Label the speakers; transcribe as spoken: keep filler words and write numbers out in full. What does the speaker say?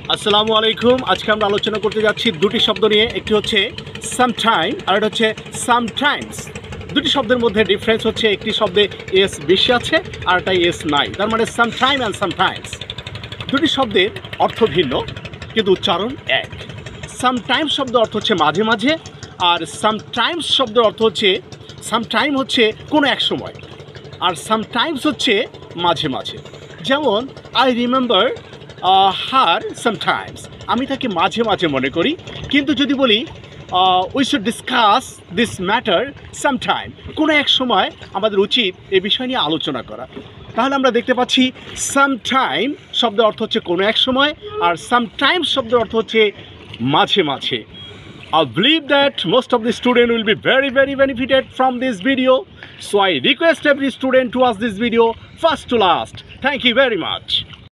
Speaker 1: আসসালামু আলাইকুম। আজকে আমরা আলোচনা করতে যাচ্ছি দুটি শব্দ নিয়ে। একটি হচ্ছে সামটাইম আর এটা হচ্ছে সামটাইমস। দুটি শব্দের মধ্যে ডিফারেন্স হচ্ছে একটি শব্দে এস বেশি আছে আর একটা এস নাই, তার মানে সামটাইম অ্যান্ড সামটাইমস। দুটি শব্দের অর্থ ভিন্ন কিন্তু উচ্চারণ এক। সামটাইমস শব্দ অর্থ হচ্ছে মাঝে মাঝে, আর সামটাইমস শব্দের অর্থ হচ্ছে সামটাইম হচ্ছে কোনো এক সময়, আর সামটাইমস হচ্ছে মাঝে মাঝে। যেমন আই রিমেম্বার হার সামটাইমস, আমি তাকে মাঝে মাঝে মনে করি। কিন্তু যদি বলি we should discuss this matter sometime, কোনো এক সময় আমাদের উচিত এই বিষয় নিয়ে আলোচনা করা, তাহলে আমরা দেখতে পাচ্ছি সামটাইম শব্দের অর্থ হচ্ছে কোনো এক সময়, আর সামটাইমস শব্দের অর্থ হচ্ছে মাঝে মাঝে। I believe that most of the students will be very very benefited from this video, so I request every student to watch this video first to last. Thank you very much.